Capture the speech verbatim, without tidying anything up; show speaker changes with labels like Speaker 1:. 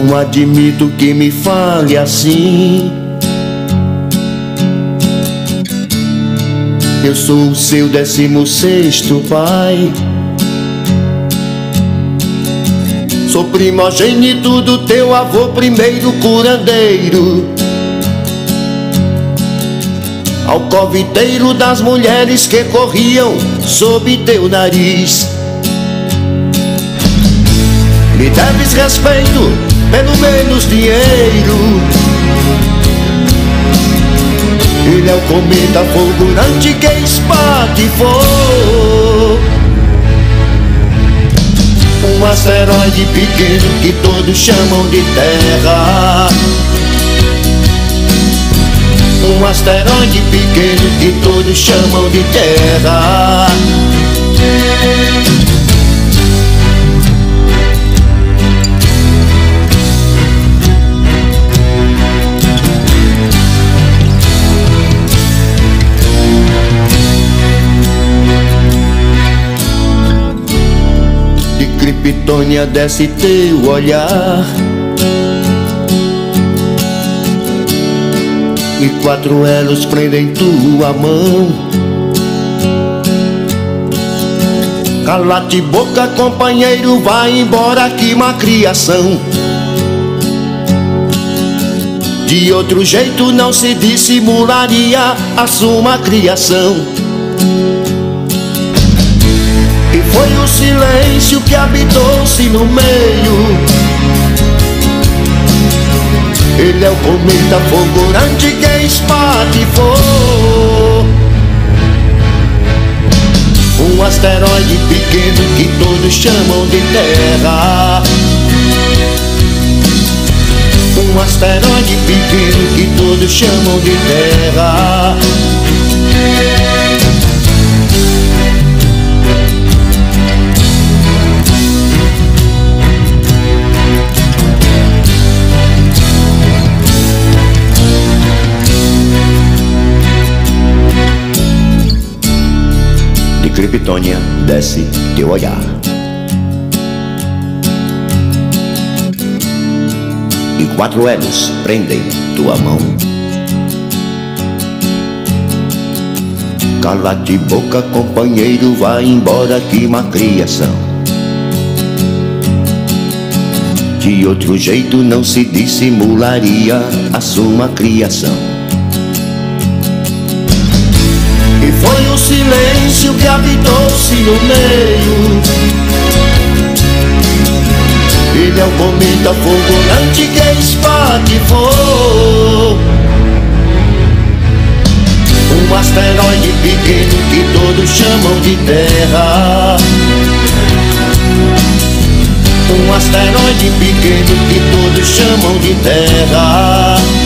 Speaker 1: Não admito que me fale assim. Eu sou o seu décimo sexto pai. Sou primogênito do teu avô, primeiro curandeiro, alcoviteiro das mulheres que corriam sob teu nariz. Me deves respeito, pelo menos dinheiro. Ele é o cometa fulgurante que espatifou um asteroide pequeno que todos chamam de Terra. Um asteroide pequeno que todos chamam de Terra. De Kryptônia desce teu olhar, e quatro elos prendem tua mão. Cala-te boca, companheiro, vai embora, que má criação. De outro jeito não se dissimularia a sua criação. E foi o silêncio que habitou-se no meio. Ele é o cometa fulgurante que espatifou um asteroide pequeno que todos chamam de Terra. Um asteroide pequeno que todos chamam de Terra. De Kryptônia desce teu olhar, e quatro elos prendem tua mão. Cala-te boca, companheiro, vai embora, que má criação. De outro jeito não se dissimularia a sua criação. E foi o silêncio que habitou-se no meio. Ele é o cometa fulgurante que espatifou um asteroide pequeno que todos chamam de Terra. Um asteroide pequeno que todos chamam de Terra.